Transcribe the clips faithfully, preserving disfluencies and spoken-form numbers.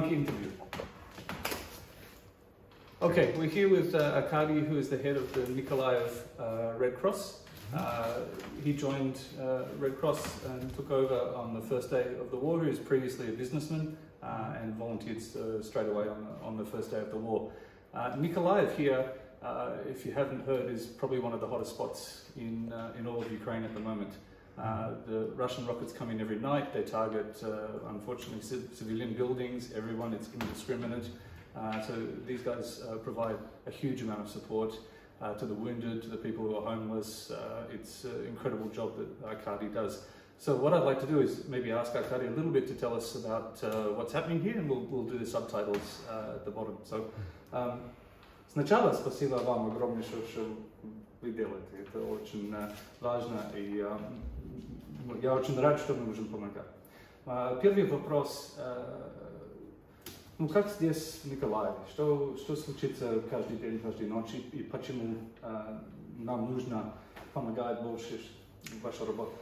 monkey interview. Okay, we're here with uh, Arkady, who is the head of the Nikolaev uh, Red Cross. Uh, he joined uh, Red Cross and took over on the first day of the war. He was previously a businessman uh, and volunteered uh, straight away on the, on the first day of the war. Uh, Nikolaev here, uh, if you haven't heard, is probably one of the hottest spots in, uh, in all of Ukraine at the moment. Uh, the Russian rockets come in every night. They target, uh, unfortunately, civilian buildings, everyone. It's indiscriminate. Uh, so these guys uh, provide a huge amount of support uh, to the wounded, to the people who are homeless. Uh, it's an incredible job that Arkady does. So what I'd like to do is maybe ask Arkady a little bit to tell us about uh, what's happening here, and we'll, we'll do the subtitles uh, at the bottom. So, um, сначала спасибо вам огромнейшее, что вы делаете. Это очень uh, важно, и uh, я очень рад, что мы можем помогать. Uh, первый вопрос. Uh, Ну как здесь в Николаеве? Что, что случится каждый день, каждую ночь, и почему э, нам нужно помогать больше в вашей работе?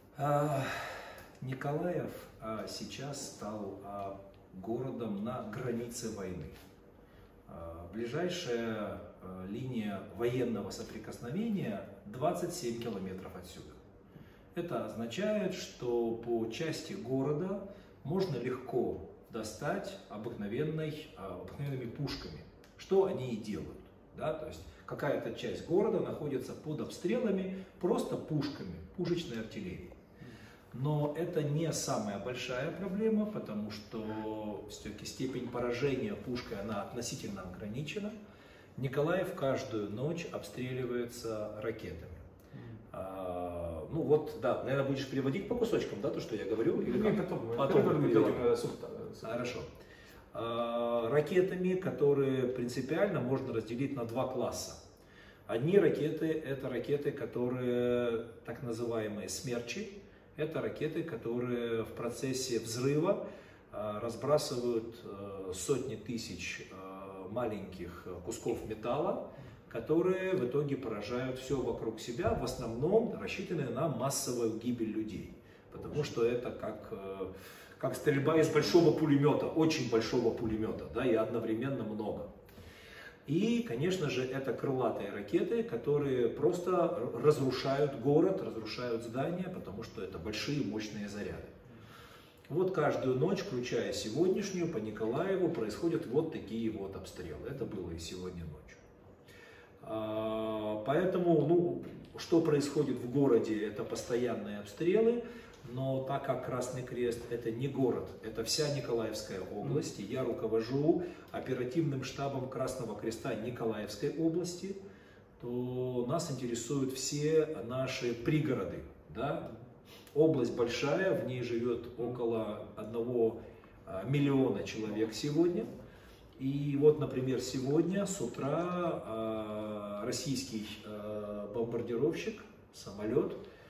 Николаев а, сейчас стал а, городом на границе войны. А, ближайшая а, линия военного соприкосновения двадцать семь километров отсюда. Это означает, что по части города можно легко достать обыкновенной, обыкновенными пушками, что они и делают. Да? То есть какая-то часть города находится под обстрелами просто пушками, пушечной артиллерией. Но это не самая большая проблема, потому что все-таки степень поражения пушкой она относительно ограничена. Николаев каждую ночь обстреливается ракетами. А, ну вот, да, наверное, будешь переводить по кусочкам, да, то, что я говорю? Или Нет, потом, потом переводим. Хорошо. А, ракетами, которые принципиально можно разделить на два класса. Одни ракеты – это ракеты, которые так называемые смерчи. Это ракеты, которые в процессе взрыва а, разбрасывают а, сотни тысяч а, маленьких кусков металла, которые в итоге поражают все вокруг себя, в основном рассчитаны на массовую гибель людей. Потому что это как, как стрельба из большого пулемета, очень большого пулемета, да, и одновременно много. И, конечно же, это крылатые ракеты, которые просто разрушают город, разрушают здания, потому что это большие мощные заряды. Вот каждую ночь, включая сегодняшнюю, по Николаеву происходят вот такие вот обстрелы. Это было и сегодня ночью. Поэтому, ну, что происходит в городе, это постоянные обстрелы, но так как Красный Крест это не город, это вся Николаевская область, и я руковожу оперативным штабом Красного Креста Николаевской области, то нас интересуют все наши пригороды. Да? Область большая, в ней живет около одного миллиона человек сегодня. И вот, например, сегодня с утра э, российский э, бомбардировщик, самолет,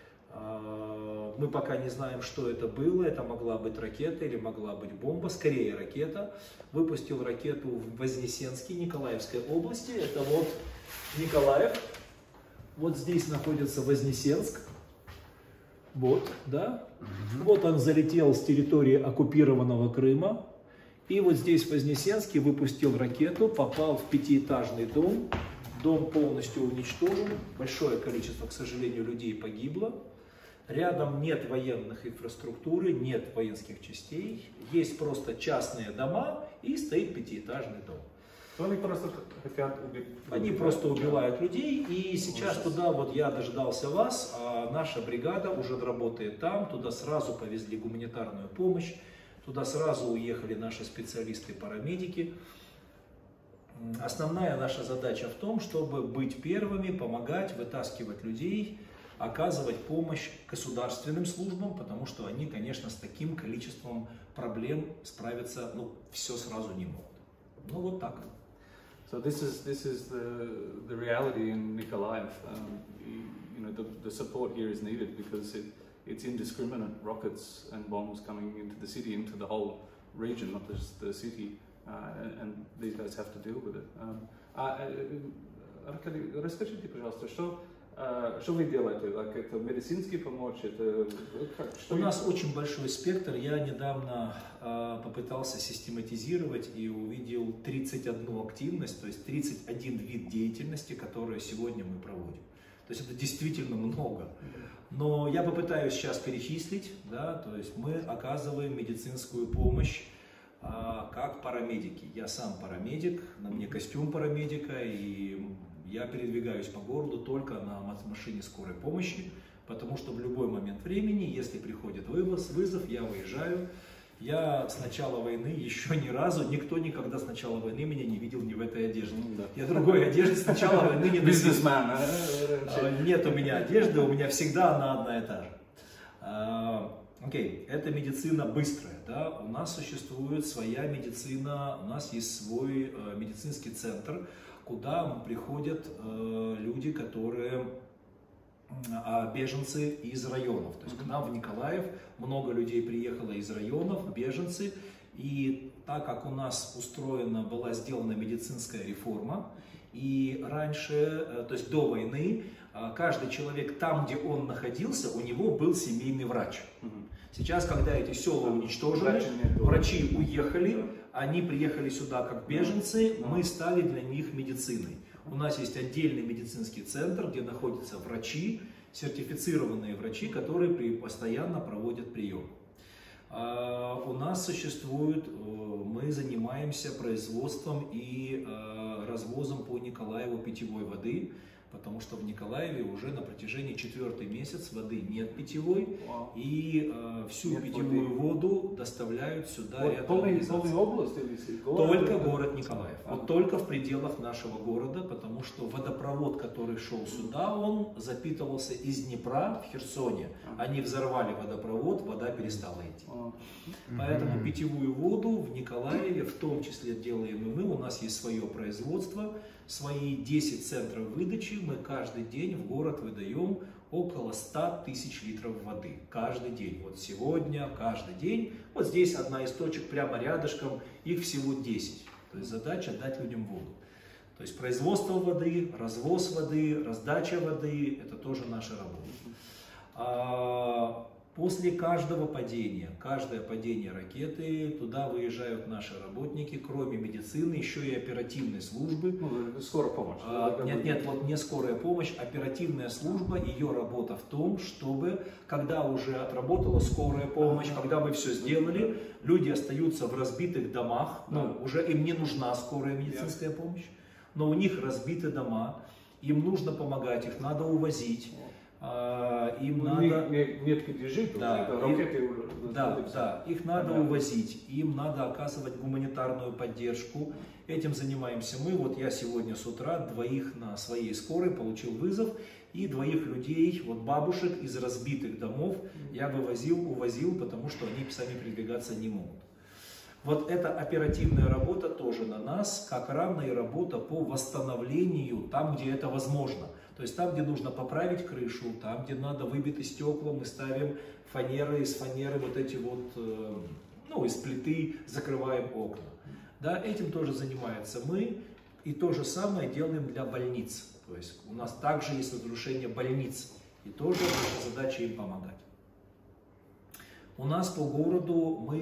э, мы пока не знаем, что это было, это могла быть ракета или могла быть бомба, скорее ракета, выпустил ракету в Вознесенске, Николаевской области, это вот Николаев, вот здесь находится Вознесенск, вот, да, mm-hmm. Вот он залетел с территории оккупированного Крыма. И вот здесь в Вознесенске выпустил ракету, попал в пятиэтажный дом, дом полностью уничтожен, большое количество, к сожалению, людей погибло. Рядом нет военных инфраструктуры, нет воинских частей, есть просто частные дома и стоит пятиэтажный дом. Они просто хотят убить. Они просто убивают людей, и сейчас туда, вот я дождался вас, а наша бригада уже работает там, туда сразу повезли гуманитарную помощь. Туда сразу уехали наши специалисты-парамедики. Основная наша задача в том, чтобы быть первыми, помогать, вытаскивать людей, оказывать помощь государственным службам, потому что они, конечно, с таким количеством проблем справиться, ну, все сразу не могут. Ну, вот так. So this is this is the the reality in Nikolaev. Um, you, you know, the the support here is needed because it. It's indiscriminate rockets and bombs coming into the city, into the whole region, not just the city, uh, and, and these guys have to deal with it. Um, Аркадий, расскажите, пожалуйста, что Что вы делаете? Like, это медицинский помощь? Это, как, что У нас очень большой спектр. Я недавно э, попытался систематизировать и увидел тридцать одну активность, то есть тридцать один вид деятельности, которые сегодня мы проводим. То есть это действительно много. Но я попытаюсь сейчас перечислить, да, то есть мы оказываем медицинскую помощь э, как парамедики. Я сам парамедик, на мне костюм парамедика, и я передвигаюсь по городу только на машине скорой помощи, потому что в любой момент времени, если приходит вывоз, вызов, я выезжаю. Я с начала войны еще ни разу, никто никогда с начала войны меня не видел не в этой одежде. Да. Я другой одежды с начала войны не носил. Нет у меня одежды, у меня всегда она одна и та же. Окей, это медицина быстрая, да, у нас существует своя медицина, у нас есть свой э, медицинский центр, куда приходят э, люди, которые э, беженцы из районов. То есть к нам в Николаев много людей приехало из районов, беженцы, и так как у нас устроена, была сделана медицинская реформа, и раньше, э, то есть до войны, э, каждый человек там, где он находился, у него был семейный врач. Сейчас, когда эти села уничтожили, врачи уехали, они приехали сюда как беженцы, мы стали для них медициной. У нас есть отдельный медицинский центр, где находятся врачи, сертифицированные врачи, которые постоянно проводят прием. У нас существует, мы занимаемся производством и развозом по Николаеву питьевой воды, потому что в Николаеве уже на протяжении четвертый месяц воды нет питьевой, wow. и э, всю нет питьевую воды. воду доставляют сюда. Вот полный, полный область или город? Только город Николаев. А. Вот только в пределах нашего города, потому что водопровод, который шел сюда, он запитывался из Днепра в Херсоне. А. Они взорвали водопровод, вода перестала идти. А. Поэтому mm-hmm. питьевую воду в Николаеве в том числе делаем и мы. У нас есть свое производство. Свои десять центров выдачи мы каждый день в город выдаем около ста тысяч литров воды. Каждый день. Вот сегодня, каждый день. Вот здесь одна из точек прямо рядышком, их всего десять. То есть задача дать людям воду. То есть производство воды, развоз воды, раздача воды, это тоже наша работа. А после каждого падения, каждое падение ракеты, туда выезжают наши работники, кроме медицины, еще и оперативной службы. Ну, скорая помощь. А, нет, нет, вот не скорая помощь, оперативная служба, ее работа в том, чтобы, когда уже отработала скорая помощь, когда мы все сделали, люди остаются в разбитых домах, ну, уже им не нужна скорая медицинская помощь, но у них разбиты дома, им нужно помогать, их надо увозить. Им ну, надо, нет, где жить, да, ракеты им, да, да, их надо да. увозить, им надо оказывать гуманитарную поддержку. Этим занимаемся мы. Вот я сегодня с утра двоих на своей скорой получил вызов, и двоих людей, вот бабушек из разбитых домов, я вывозил, увозил, потому что они сами передвигаться не могут. Вот эта оперативная работа тоже на нас, как равная работа по восстановлению там, где это возможно. То есть там, где нужно поправить крышу, там, где надо выбиты стекла, мы ставим фанеры, из фанеры вот эти вот, ну, из плиты закрываем окна. Да, этим тоже занимается мы, и то же самое делаем для больниц. То есть у нас также есть разрушение больниц, и тоже наша задача им помогать. У нас по городу мы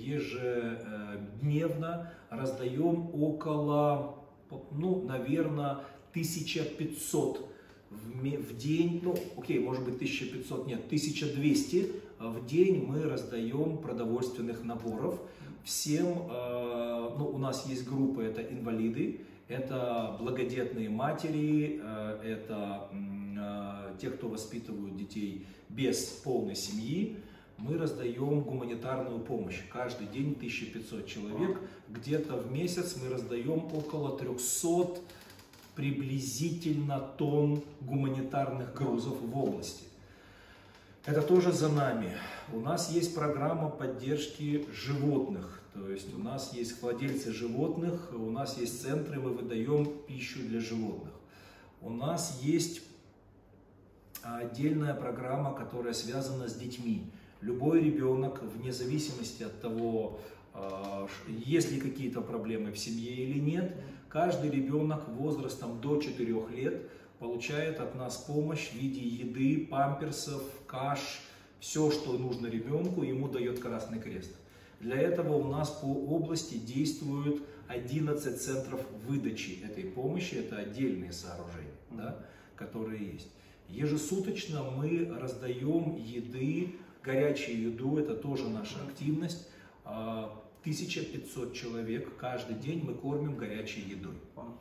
ежедневно раздаем около, ну, наверное, тысяча пятьсот в день, ну, окей, может быть тысяча пятьсот, нет, тысяча двести в день мы раздаем продовольственных наборов всем, ну, у нас есть группы, это инвалиды, это многодетные матери, это те, кто воспитывают детей без полной семьи. Мы раздаем гуманитарную помощь. Каждый день тысяча пятьсот человек. Где-то в месяц мы раздаем около трёхсот приблизительно тонн гуманитарных грузов в области. Это тоже за нами. У нас есть программа поддержки животных. То есть у нас есть владельцы животных, у нас есть центры, мы выдаем пищу для животных. У нас есть отдельная программа, которая связана с детьми. Любой ребенок, вне зависимости от того, есть ли какие-то проблемы в семье или нет, каждый ребенок возрастом до четырёх лет получает от нас помощь в виде еды, памперсов, каш, все, что нужно ребенку, ему дает Красный Крест. Для этого у нас по области действуют одиннадцать центров выдачи этой помощи, это отдельные сооружения, да, которые есть. Ежесуточно мы раздаем еды, горячую еду, это тоже наша активность. тысяча пятьсот человек каждый день мы кормим горячей едой.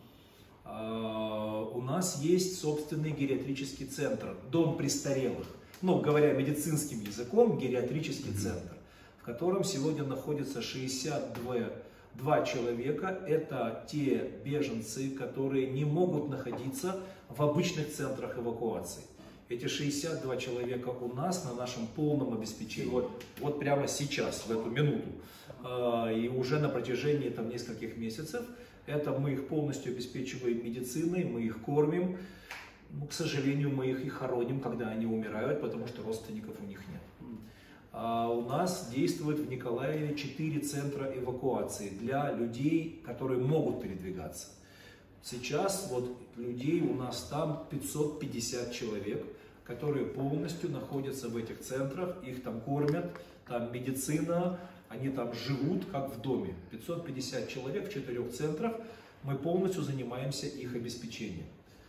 У нас есть собственный гериатрический центр, дом престарелых, ну, говоря медицинским языком, гериатрический центр, в котором сегодня находится шестьдесят два человека. Это те беженцы, которые не могут находиться в обычных центрах эвакуации. Эти шестьдесят два человека у нас на нашем полном обеспечении. Вот, вот прямо сейчас, в эту минуту. И уже на протяжении там, нескольких месяцев. Это мы их полностью обеспечиваем медициной, мы их кормим. Ну, к сожалению, мы их и хороним, когда они умирают, потому что родственников у них нет. А у нас действует в Николаеве четыре центра эвакуации для людей, которые могут передвигаться. Сейчас вот людей у нас там пятьсот пятьдесят человек, которые полностью находятся в этих центрах, их там кормят, там медицина, они там живут как в доме. пятьсот пятьдесят человек в четырех центрах, мы полностью занимаемся их обеспечением.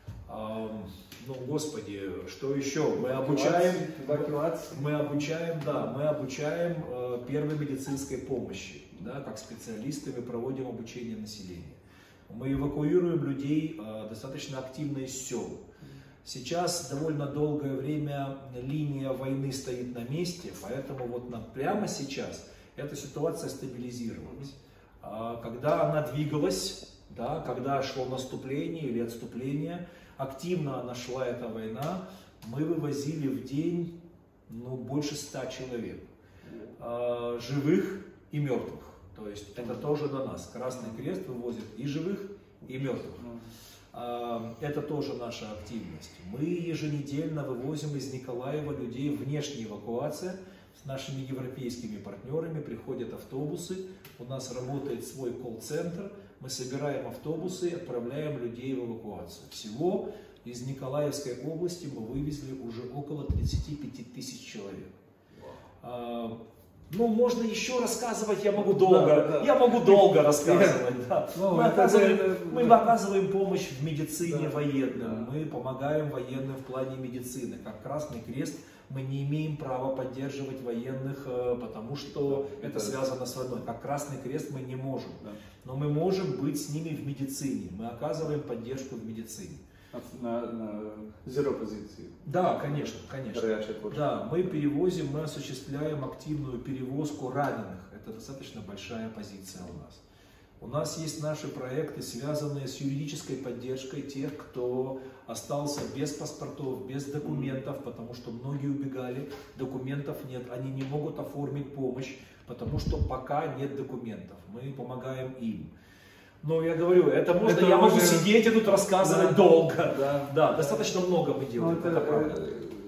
Ну, Господи, что еще? Мы обучаем, мы обучаем, да, мы обучаем э, первой медицинской помощи, да, как специалисты мы проводим обучение населения. Мы эвакуируем людей э, достаточно активно из сел. Сейчас довольно долгое время линия войны стоит на месте, поэтому вот на, прямо сейчас эта ситуация стабилизировалась. А когда она двигалась, да, когда шло наступление или отступление, активно она шла, эта война, мы вывозили в день ну, больше ста человек, э, живых и мертвых. То есть это тоже на нас. Красный Крест вывозит и живых, и мертвых. Э, это тоже наша активность. Мы еженедельно вывозим из Николаева людей внешней эвакуации. С нашими европейскими партнерами приходят автобусы, у нас работает свой колл-центр, мы собираем автобусы и отправляем людей в эвакуацию. Всего из Николаевской области мы вывезли уже около тридцати пяти тысяч человек. А, ну, можно еще рассказывать, я могу долго, да, да. я могу долго рассказывать. Да. Ну, мы, это, оказываем, это, это, мы да. оказываем помощь в медицине да. военным, да. мы помогаем военным в плане медицины, как Красный Крест. Мы не имеем права поддерживать военных, потому что да, это, это связано с войной. Как Красный Крест мы не можем. Да. Но мы можем быть с ними в медицине. Мы оказываем поддержку в медицине. На, на zero позиции. Да, конечно, конечно. Да, мы перевозим, мы осуществляем активную перевозку раненых. Это достаточно большая позиция у нас. У нас есть наши проекты, связанные с юридической поддержкой тех, кто остался без паспортов, без документов, потому что многие убегали, документов нет, они не могут оформить помощь, потому что пока нет документов. Мы помогаем им. Но я говорю, это можно, это я могу уже... сидеть и тут рассказывать да, долго. Да, да, достаточно много мы делаем. Это, это правда.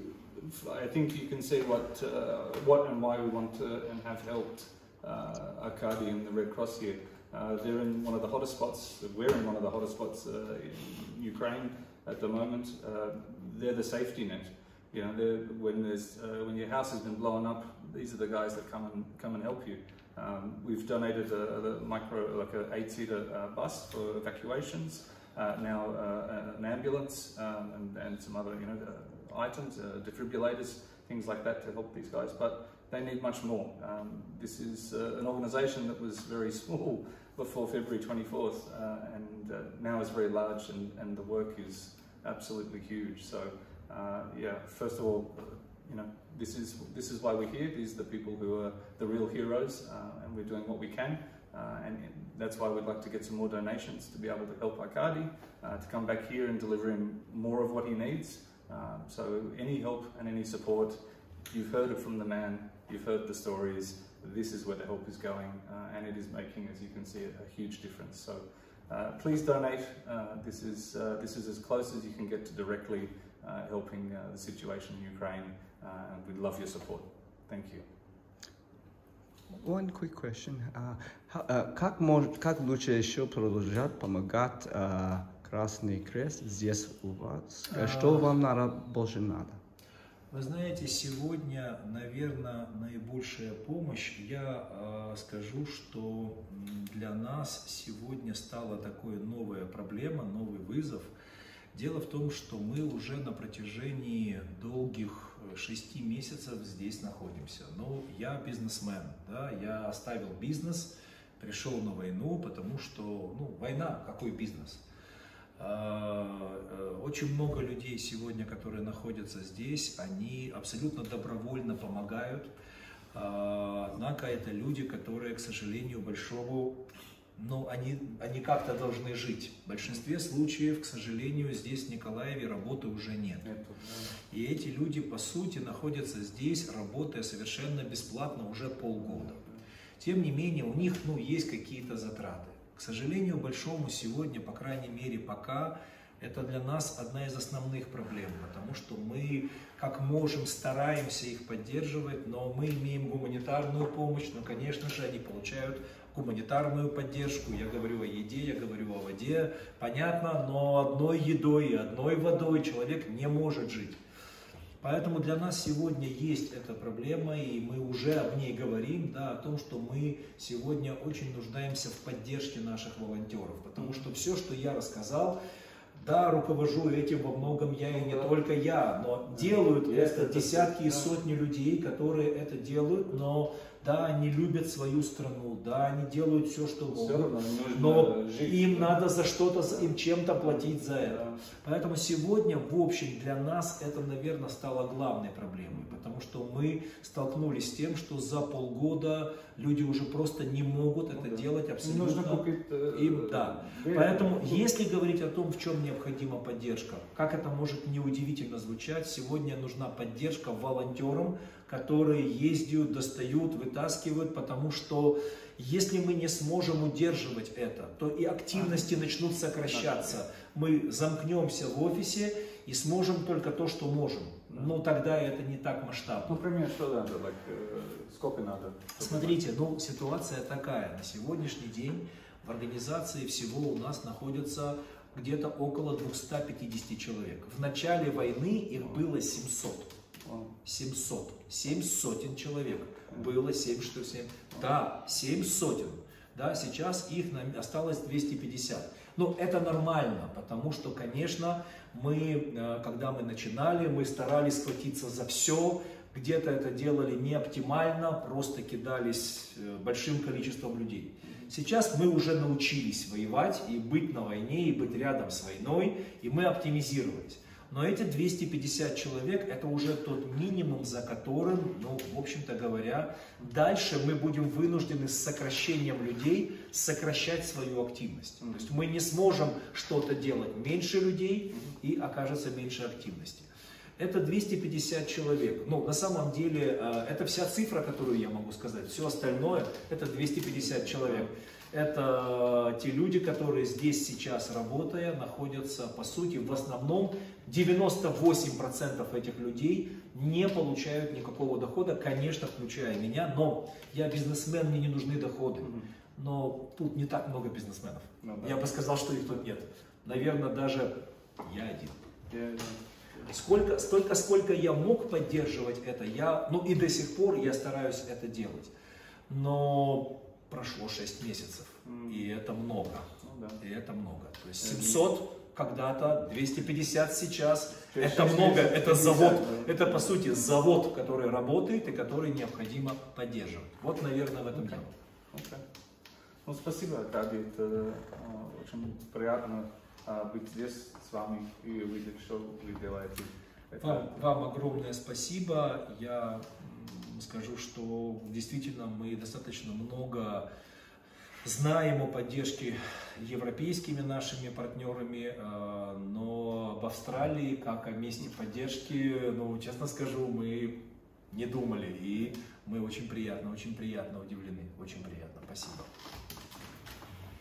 I think you can see what, uh, what and why we want to and have helped uh, Arkady and the Red Cross here. Uh, they're in one of the hottest spots, we're in one of the hottest spots uh, in Ukraine at the moment. Uh, they're the safety net. You know, when, there's, uh, when your house has been blown up, these are the guys that come and, come and help you. Um, we've donated a, a micro, like an eight-seater uh, bus for evacuations, uh, now uh, an ambulance um, and, and some other you know, uh, items, uh, defibrillators, things like that to help these guys. But they need much more. Um, this is uh, an organisation that was very small before February twenty-fourth uh, and uh, now is very large and, and the work is absolutely huge. So uh, yeah, first of all, you know, this is, this is why we're here. These are the people who are the real heroes uh, and we're doing what we can. Uh, and that's why we'd like to get some more donations to be able to help Arkady, uh, to come back here and deliver him more of what he needs. Um, so any help and any support, you've heard it from the man, you've heard the stories, this is where the help is going uh, and it is making, as you can see, a, a huge difference. So uh, please donate. Uh, this, is, uh, this is as close as you can get to directly uh, helping uh, the situation in Ukraine uh, and we'd love your support. Thank you. One quick question. Uh, how, uh, как, мож, как лучше еще продолжать помогать uh, Красный Крест здесь у вас? Что вам надо, больше надо? Вы знаете, сегодня, наверное, наибольшая помощь, я э, скажу, что для нас сегодня стала такой новая проблема, новый вызов. Дело в том, что мы уже на протяжении долгих шести месяцев здесь находимся. Ну, я бизнесмен, да, я оставил бизнес, пришел на войну, потому что, ну, война, какой бизнес? Очень много людей сегодня, которые находятся здесь, они абсолютно добровольно помогают. Однако это люди, которые, к сожалению, большому, ну, они, они как-то должны жить. В большинстве случаев, к сожалению, здесь в Николаеве работы уже нет. И эти люди, по сути, находятся здесь, работая совершенно бесплатно уже полгода. Тем не менее, у них, ну, есть какие-то затраты. К сожалению, большому сегодня, по крайней мере, пока, это для нас одна из основных проблем, потому что мы, как можем, стараемся их поддерживать, но мы имеем гуманитарную помощь, но, конечно же, они получают гуманитарную поддержку. Я говорю о еде, я говорю о воде, понятно, но одной едой и одной водой человек не может жить. Поэтому для нас сегодня есть эта проблема, и мы уже об ней говорим, да, о том, что мы сегодня очень нуждаемся в поддержке наших волонтеров. Потому что все, что я рассказал, да, руковожу этим во многом я и не только я, но делают это десятки и сотни людей, которые это делают, но да, они любят свою страну, да, они делают все, что могут, но им надо за что-то, им чем-то платить за это. Поэтому сегодня, в общем, для нас это, наверное, стало главной проблемой, потому что мы столкнулись с тем, что за полгода люди уже просто не могут это ну, делать абсолютно. Нужно купить, им, да. Поэтому, если говорить о том, в чем необходима поддержка, как это может неудивительно звучать, сегодня нужна поддержка волонтерам, которые ездят, достают, вытаскивают, потому что если мы не сможем удерживать это, то и активности начнут сокращаться. Мы замкнемся в офисе и сможем только то, что можем. Но тогда это не так масштабно. Например, что надо? Like, uh, сколько надо? Смотрите, ну ситуация такая. На сегодняшний день в организации всего у нас находится где-то около двухсот пятидесяти человек. В начале войны их было семьсот. семьсот. Семь сотен человек. Было семь, что семь. Да, семь сотен. Да, сейчас их осталось двести пятьдесят. Но это нормально, потому что, конечно, мы, когда мы начинали, мы старались схватиться за все. Где-то это делали не оптимально, просто кидались большим количеством людей. Сейчас мы уже научились воевать и быть на войне, и быть рядом с войной, и мы оптимизировались. Но эти двести пятьдесят человек, это уже тот минимум, за которым, ну, в общем-то говоря, дальше мы будем вынуждены с сокращением людей сокращать свою активность. То есть мы не сможем что-то делать меньше людей и окажется меньше активности. Это двести пятьдесят человек. Ну, на самом деле, это вся цифра, которую я могу сказать. Все остальное, это двести пятьдесят человек. Это те люди, которые здесь сейчас, работая, находятся, по сути, в основном девяносто восемь процентов этих людей не получают никакого дохода, конечно, включая меня, но я бизнесмен, мне не нужны доходы. Но тут не так много бизнесменов. Ну, да. Я бы сказал, что их тут нет. Наверное, даже я один. Yeah, yeah. Сколько, столько, сколько я мог поддерживать это, я, ну и до сих пор я стараюсь это делать. Но прошло шесть месяцев, mm. и это много. Ну, да. И это много. То есть семьсот когда-то, двести пятьдесят сейчас, шесть, это шесть, много, шесть, это пятьдесят, завод, да. Это по сути завод, который работает и который необходимо поддерживать. Вот, наверное, в этом okay. дело. Okay. Ну, спасибо, Аркадий, это э, очень приятно э, быть здесь с вами и увидеть, что вы делаете. Это... Вам, вам огромное спасибо. Я скажу, что действительно мы достаточно много знаем о поддержке европейскими нашими партнерами, но в Австралии, как о месте поддержки, ну, честно скажу, мы не думали, и мы очень приятно, очень приятно удивлены, очень приятно. Спасибо.